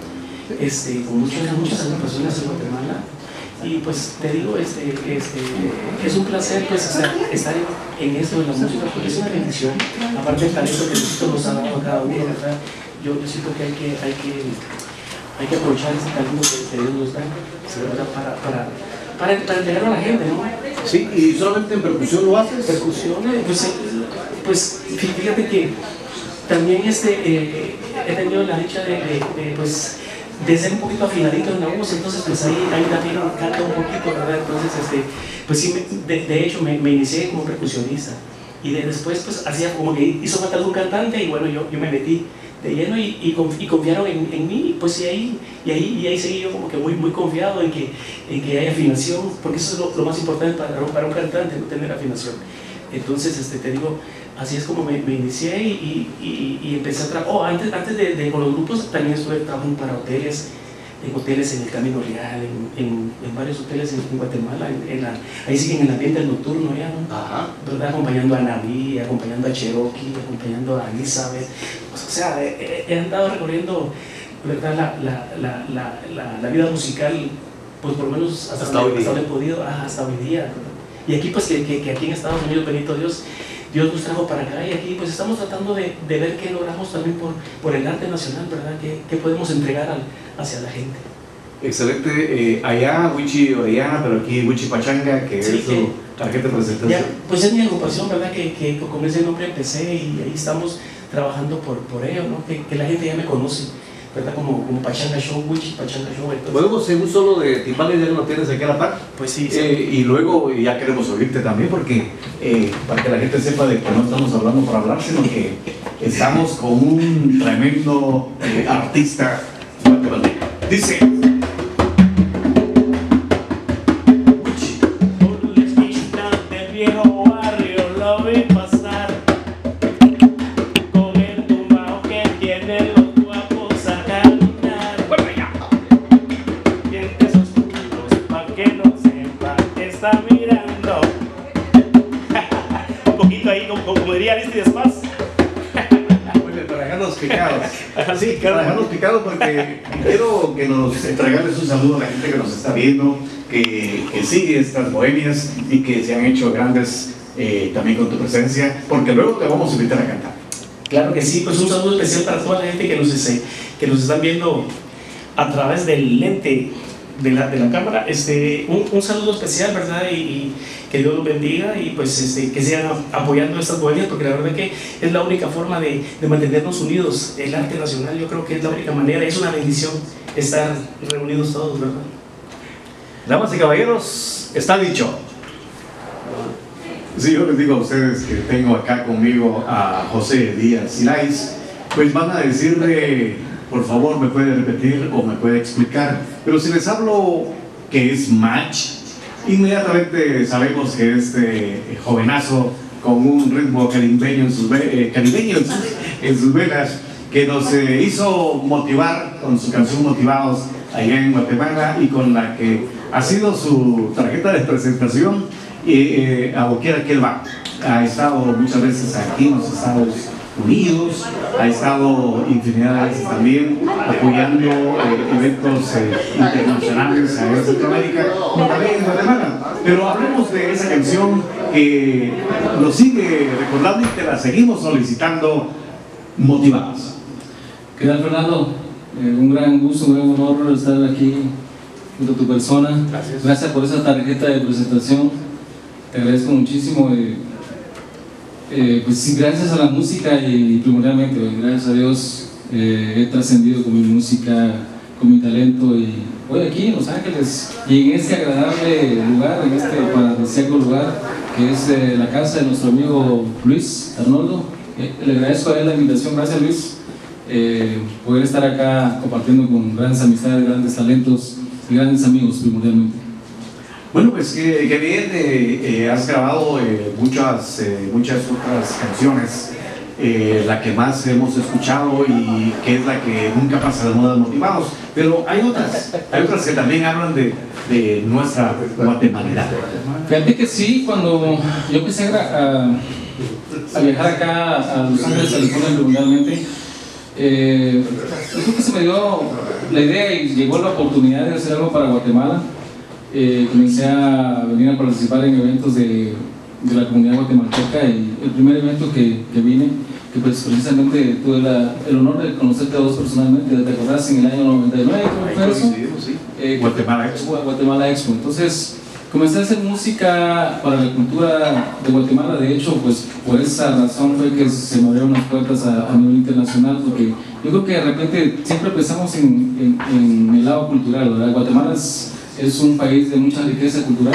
este, con muchas, muchas agrupaciones en Guatemala. Y pues te digo, este, este, es un placer pues estar, estar en, en esto de la música, porque es una bendición, aparte del talento que Dios nos ha dado a cada uno, ¿verdad? Yo, yo siento que hay que, hay que, hay que aprovechar ese talento que Dios nos da, ¿verdad? Para, para, para, para entregarlo a la gente, ¿no? Sí, y solamente en percusión lo haces. Percusión, pues, pues fíjate que también este, eh, he tenido la dicha de, de, de pues, de ser un poquito afinadito en la voz, entonces pues ahí, ahí también canto un poquito, ¿verdad? Entonces, este, pues sí, me, de, de hecho me, me inicié como percusionista, y de, después pues hacía como que hizo falta un cantante, y bueno, yo, yo me metí de lleno y, y, y confiaron en, en mí, pues y ahí, y, ahí, y ahí seguí yo como que muy, muy confiado en que, en que hay afinación, porque eso es lo, lo más importante para, para un cantante, no tener afinación. Entonces, este, te digo, así es como me, me inicié y, y, y empecé a trabajar. Oh, antes, antes de, de con los grupos también estuve trabajando para hoteles, en hoteles en el Camino Real, en, en, en varios hoteles en, en Guatemala, en, en la, ahí siguen en el ambiente nocturno ya, ¿no? Ajá. ¿Verdad? Acompañando a Naví, acompañando a Cherokee, acompañando a Elizabeth. Pues, o sea, he, he andado recorriendo, ¿verdad? La, la, la, la, la, la vida musical, pues por lo menos hasta, hasta, donde, hasta donde he podido, ah, hasta hoy día, ¿verdad? Y aquí pues que, que, que aquí en Estados Unidos, bendito Dios, Dios nos trajo para acá y aquí pues estamos tratando de, de ver qué logramos también por, por el arte nacional, ¿verdad? ¿Qué, qué podemos entregar al, hacia la gente? Excelente. Eh, allá, Wichi Orellana, pero aquí Wichi Pachanga, que sí, es su que, tarjeta de presentación. Ya, pues es mi agrupación, ¿verdad? Que, que con ese nombre empecé y ahí estamos trabajando por, por ello, ¿no? Que, que la gente ya me conoce, ¿verdad? Como, como Pachanga Show, Wichi Pachanga Show. Entonces, ¿podemos un solo de timbales ya lo tienes aquí a la par? Pues sí. sí. Eh, y luego ya queremos oírte también porque eh, para que la gente sepa de que no estamos hablando por hablar, sino que estamos con un tremendo eh, artista guatemalteco. Dice... Sí, para dejarnos picados porque quiero que nos entregarles un saludo a la gente que nos está viendo, que, que sigue estas bohemias y que se han hecho grandes eh, también con tu presencia, porque luego te vamos a invitar a cantar. Claro que sí, pues un saludo especial para toda la gente que nos, que nos están viendo a través del lente de la, de la cámara. Este, un, un saludo especial, ¿verdad? Y, y que Dios los bendiga y pues este, que sigan apoyando estas bohemias, porque la verdad que es la única forma de, de mantenernos unidos. El arte nacional yo creo que es la única manera, es una bendición estar reunidos todos, ¿verdad? Damas y caballeros, está dicho. Sí, yo les digo a ustedes que tengo acá conmigo a José Díaz Siláis, pues van a decirle, por favor, me puede repetir o me puede explicar, pero si les hablo que es match, inmediatamente sabemos que este jovenazo con un ritmo caribeño en sus, eh, caribeño en sus, en sus venas, que nos eh, hizo motivar con su canción Motivados allá en Guatemala y con la que ha sido su tarjeta de presentación eh, eh, a doquiera que él va. Ha estado muchas veces aquí en los Estados Unidos, ha estado infinidad de veces también apoyando eh, eventos eh, internacionales a Centroamérica, como también en Guatemala. Pero hablemos de esa canción que nos sigue recordando y te la seguimos solicitando, Motivados. ¿Qué tal, Fernando? Eh, un gran gusto, un gran honor estar aquí junto a tu persona. Gracias. Gracias por esa tarjeta de presentación, te agradezco muchísimo. Eh, Eh, pues sí, gracias a la música y primordialmente, gracias a Dios, eh, he trascendido con mi música, con mi talento y hoy aquí en Los Ángeles y en este agradable lugar, en este paradisíaco lugar que es eh, la casa de nuestro amigo Luis Arnoldo. Eh, le agradezco a él la invitación, gracias Luis, eh, poder estar acá compartiendo con grandes amistades, grandes talentos y grandes amigos primordialmente. Bueno, pues que, que bien, eh, eh, has grabado eh, muchas, eh, muchas otras canciones, eh, la que más hemos escuchado y que es la que nunca pasa de moda, Motivados, pero hay otras, hay otras que también hablan de, de nuestra Guatemala. Fíjate que sí, cuando yo empecé a, a viajar acá a Los Ángeles, California, regularmente, eh, yo creo que se me dio la idea y llegó la oportunidad de hacer algo para Guatemala. Eh, comencé a venir a participar en eventos de, de la comunidad guatemalteca y el primer evento que, que vine, que pues precisamente tuve la, el honor de conocerte a vos personalmente, ¿te acordás? En el año noventa y nueve, ¿cómo fue eso? Sí. Eh, Guatemala Expo. Guatemala Expo. Entonces comencé a hacer música para la cultura de Guatemala. De hecho, pues por esa razón fue que se me abrieron las puertas a, a nivel internacional, porque yo creo que de repente siempre pensamos en, en, en el lado cultural, ¿verdad? Guatemala es es un país de mucha riqueza cultural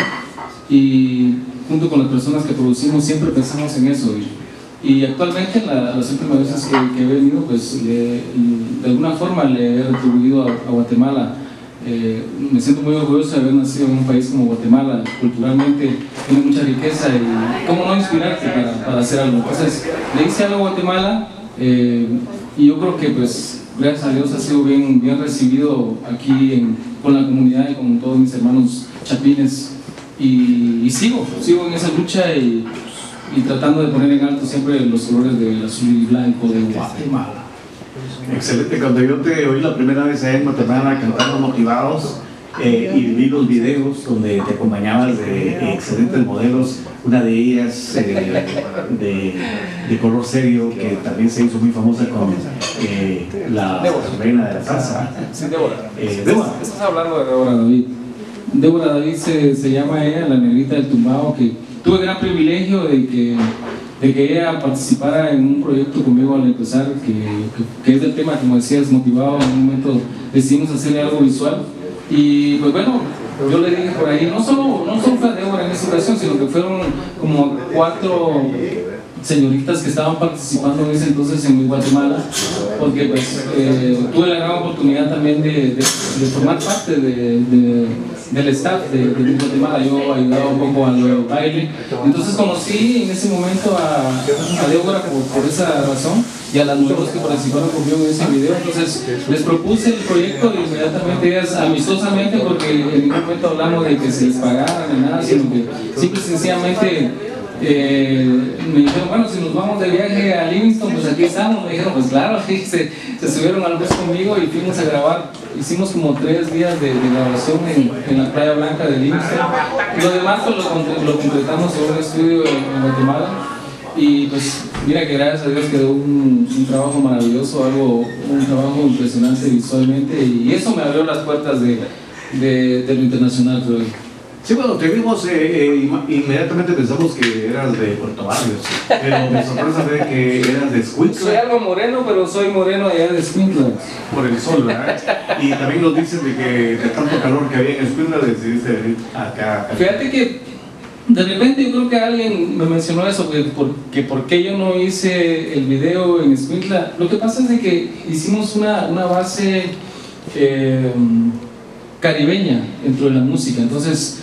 y junto con las personas que producimos siempre pensamos en eso y, y actualmente la, las últimas veces que, que he venido pues le, de alguna forma le he retribuido a, a Guatemala. Eh, me siento muy orgulloso de haber nacido en un país como Guatemala, culturalmente tiene mucha riqueza y cómo no inspirarte para, para hacer algo. Entonces le hice algo a Guatemala eh, y yo creo que pues gracias a Dios ha sido bien, bien recibido aquí en, con la comunidad y con todos mis hermanos chapines y, y sigo, sigo en esa lucha y, y tratando de poner en alto siempre los colores del azul y blanco de Guatemala. Excelente, cuando yo te oí la primera vez allá en Guatemala cantando Motivados eh, y vi los videos donde te acompañabas de eh, excelentes modelos, una de ellas eh, de, de color serio, que también se hizo muy famosa con eh, la reina de la salsa. Sí, Débora. Eh, Débora. Estás hablando de Débora David. Débora David se, se llama ella, la negrita del tumbao, que tuve el gran privilegio de que, de que ella participara en un proyecto conmigo al empezar, que, que, que es del tema, como decías, motivado. En un momento decidimos hacerle algo visual. Y pues bueno, yo le dije por ahí, no solo, no solo fue a Débora en esa ocasión, sino que fueron como cuatro señoritas que estaban participando en ese entonces en Guatemala, porque pues eh, tuve la gran oportunidad también de, de, de formar parte de, de, del staff de, de Guatemala. Yo ayudaba un poco al baile, entonces conocí en ese momento a, a Débora por, por esa razón, y a las nuevas que participaron conmigo en ese video. Entonces les propuse el proyecto y inmediatamente ellas amistosamente, porque en ningún momento hablamos de que se les pagara ni nada, sino que simple y sencillamente eh, me dijeron, bueno, si nos vamos de viaje a Livingston, pues aquí estamos. Me dijeron, pues claro, y se, se subieron al bus conmigo y fuimos a grabar. Hicimos como tres días de, de grabación en, en la Playa Blanca de Livingston. Lo demás pues, lo, lo concretamos en un estudio en, en Guatemala. Y pues mira que gracias a Dios quedó un, un trabajo maravilloso, algo, un trabajo impresionante visualmente, y eso me abrió las puertas de, de, de lo internacional, creo. Sí, bueno, te vimos, eh, eh, inmediatamente pensamos que eras de Puerto Barrios, pero me sorprende ver que eras de Escuintla. Soy algo moreno, pero soy moreno allá de Escuintla. Por el sol, ¿verdad? Y también nos dicen de que de tanto calor que había en Escuintla decidiste venir acá. Fíjate que de repente yo creo que alguien me mencionó eso, que por, que por qué yo no hice el video en Escuintla. Lo que pasa es de que hicimos una, una base eh, caribeña dentro de la música, entonces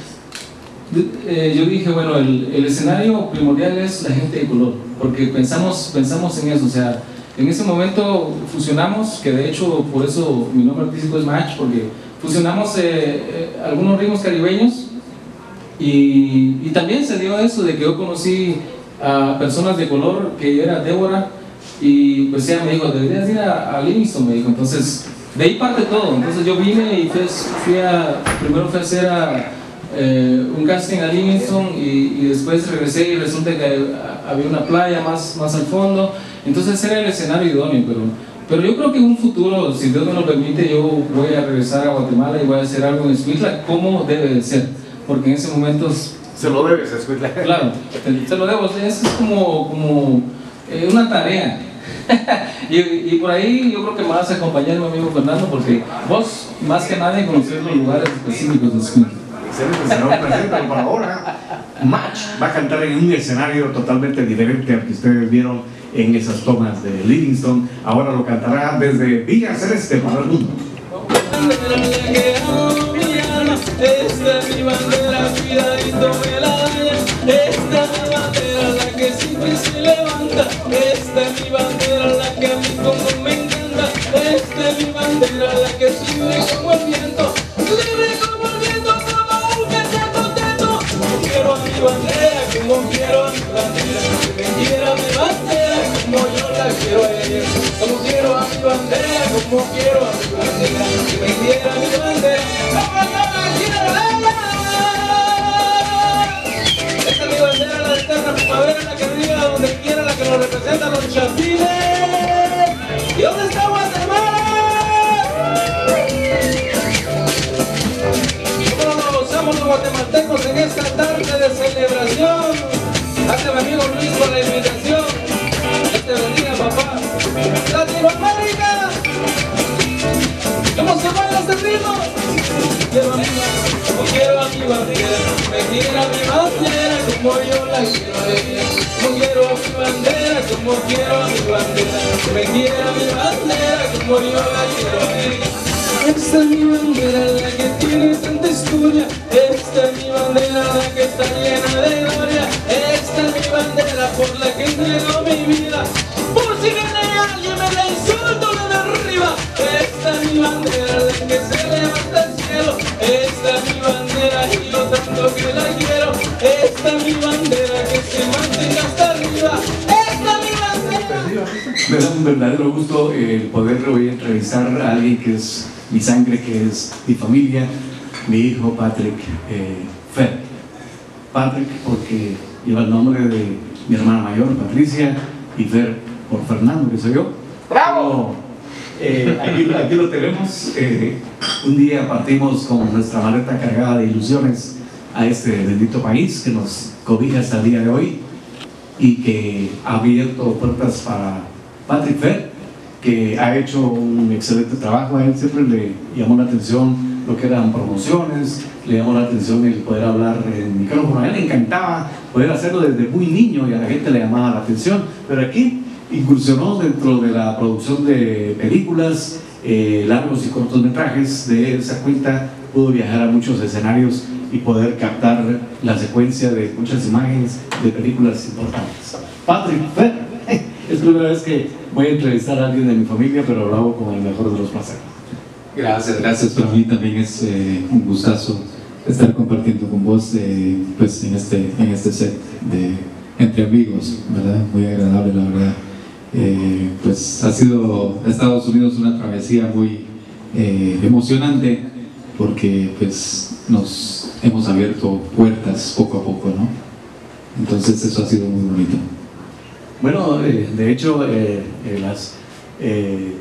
eh, yo dije, bueno, el, el escenario primordial es la gente de color, porque pensamos, pensamos en eso, o sea, en ese momento fusionamos, que de hecho por eso mi nombre artístico es Match, porque fusionamos eh, eh, algunos ritmos caribeños. Y, y también se dio eso de que yo conocí a personas de color, que era Débora, y pues ella me dijo, deberías ir a, a Livingston, me dijo. Entonces de ahí parte todo. Entonces yo vine y fui, fui a, primero fui a hacer a, eh, un casting a Livingston, y, y después regresé y resulta que había una playa más, más al fondo. Entonces era el escenario idóneo, pero, pero yo creo que en un futuro, si Dios me lo permite, yo voy a regresar a Guatemala y voy a hacer algo en Escuintla como debe de ser. Porque en ese momento se lo debes a Escuintla. Claro, se lo debo. Eso es como, como eh, una tarea. y, y por ahí yo creo que me vas a acompañar, mi amigo Fernando, porque vos más que nadie conoces los lugares específicos de Escuintla. Excelente, se lo presento por ahora. Match va a cantar en un escenario totalmente diferente al que ustedes vieron en esas tomas de Livingston. Ahora lo cantará desde Villa Celeste para el mundo. Esta es mi bandera, cuidadito me la daña. Esta es mi bandera, la que siempre se levanta. Esta es mi bandera, la que a mí como me encanta. Esta es mi bandera, la que sube como el viento. Libre como el viento, como un cachorro contento. Como quiero a mi bandera, como quiero a mi bandera. Que me quiera mi bandera, como yo la quiero a ella. Como quiero a mi bandera, como quiero a mi bandera. Que me quiera mi bandera, como yo la quiero a ella. Esta es mi bandera, la de eterna primavera, la que brilla donde quiera, la que nos representa a los chapines. ¿Y dónde está Guatemala? ¿Cómo nos gozamos los guatemaltecos en esta tarde de celebración? Gracias, mi amigo Luis, por la invitación. Dios te bendiga, papá. ¡Latinoamérica! ¿Cómo se baila este ritmo? Quiero a mi bandera, como quiero a mi bandera. Me quiera mi bandera, como yo la quiero a ella. Como quiero a mi bandera, como quiero a mi bandera. Me quiera mi bandera, como yo la quiero a ella. Esta es mi bandera, la que tiene tanta historia. Esta es mi bandera, la que está llena de gloria. Esta es mi bandera, por la que entrego mi vida. Por si viene alguien me la insulto desde arriba. Esta es mi bandera, la que se levanta al cielo. Esta es mi bandera y yo tanto que la quiero. Esta es mi bandera, que se mantenga hasta arriba. Esta es mi bandera. Me da un verdadero gusto el poder hoy entrevistar a alguien que es mi sangre, que es mi familia, mi hijo Patrick eh, Fer. Patrick, porque lleva el nombre de mi hermana mayor, Patricia, y Fer por Fernando, que soy yo. ¡Bravo! Eh, aquí, aquí lo tenemos. Eh, un día partimos con nuestra maleta cargada de ilusiones a este bendito país que nos cobija hasta el día de hoy y que ha abierto puertas para Patrick Fer, que ha hecho un excelente trabajo. A él siempre le llamó la atención lo que eran promociones, le llamó la atención el poder hablar en micrófono. A él le encantaba poder hacerlo desde muy niño y a la gente le llamaba la atención, pero aquí incursionó dentro de la producción de películas, eh, largos y cortometrajes. De esa cuenta pudo viajar a muchos escenarios y poder captar la secuencia de muchas imágenes de películas importantes. Patrick Fer, es la primera vez que voy a entrevistar a alguien de mi familia, pero lo hago con el mejor de los placeres. Gracias, gracias. Para mí también es eh, un gustazo estar compartiendo con vos eh, pues en este, en este set de entre amigos, ¿verdad? Muy agradable, la verdad. Eh, pues ha sido Estados Unidos una travesía muy eh, emocionante, porque pues nos hemos abierto puertas poco a poco, ¿no? Entonces eso ha sido muy bonito. Bueno, eh, de hecho, eh, eh, las, eh,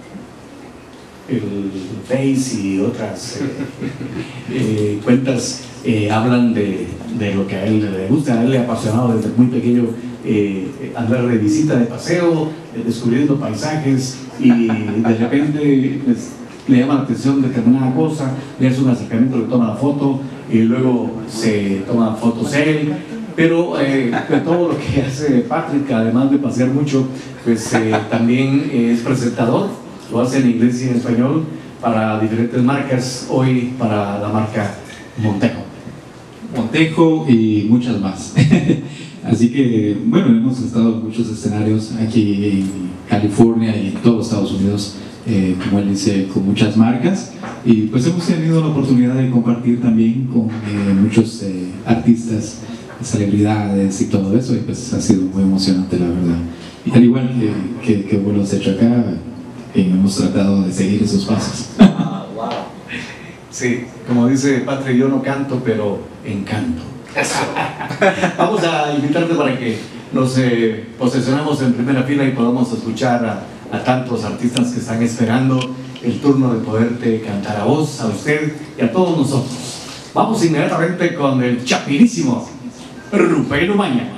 el Face y otras eh, eh, cuentas eh, hablan de, de lo que a él le gusta. A él le ha apasionado desde muy pequeño eh, andar de visita, de paseo, eh, descubriendo paisajes, y de repente pues, le llama la atención determinada cosa, le hace un acercamiento, le toma la foto y luego se toma fotos él. Pero eh, de todo lo que hace Patrick, además de pasear mucho, pues eh, también es presentador, lo hace en inglés y en español para diferentes marcas, hoy para la marca Montejo. Montejo y muchas más. Así que, bueno, hemos estado en muchos escenarios aquí en California y en todos los Estados Unidos, eh, como él dice, con muchas marcas, y pues hemos tenido la oportunidad de compartir también con eh, muchos eh, artistas, celebridades y todo eso, y pues ha sido muy emocionante, la verdad. Y al igual que, que, que vos lo has hecho acá, eh, hemos tratado de seguir esos pasos. Wow. Sí, como dice Patrick, yo no canto, pero encanto. Vamos a invitarte para que nos eh, posesionemos en primera fila y podamos escuchar a, a tantos artistas que están esperando el turno de poderte cantar a vos, a usted y a todos nosotros. Vamos inmediatamente con el chapirísimo Rupey Umaña.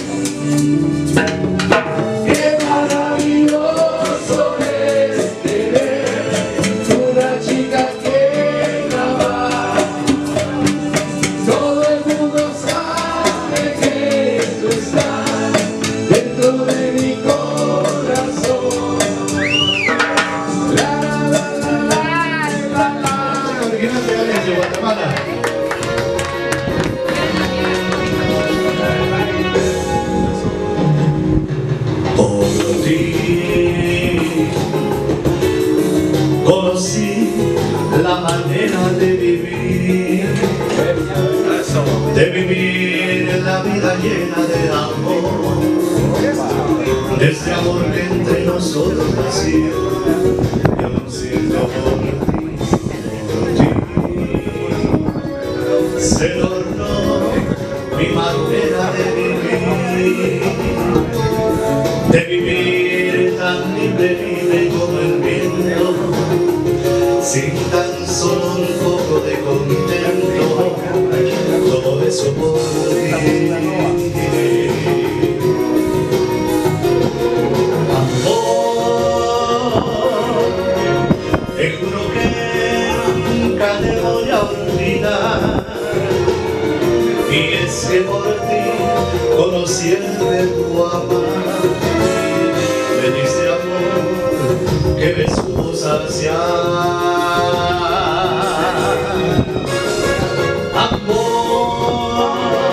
Qué maravilloso es tener una chica que graba. Todo el mundo sabe que esto está dentro de mi corazón. La la la la la la. Original de Gales de Guatemala. Conocí la manera de vivir, de vivir la vida llena de amor, de este amor que entre nosotros nació. Yo siento por ti, por ti, se tornó mi manera de vivir, de vivir tan libre, libre como el viento, sin tan solo un poco de contento, todo eso por ti. Amor, te juro que nunca te voy a olvidar, y es que por ti conocí el verbo amar. Me diste amor que me supo saciar. Amor,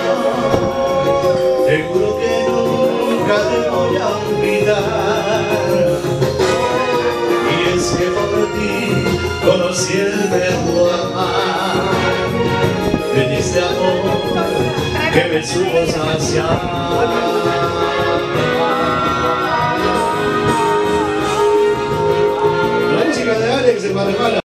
te juro que nunca te voy a olvidar, y es que por ti conocí el verbo amar. Me diste amor que me supo saciar. La chica de Alex de Guatemala.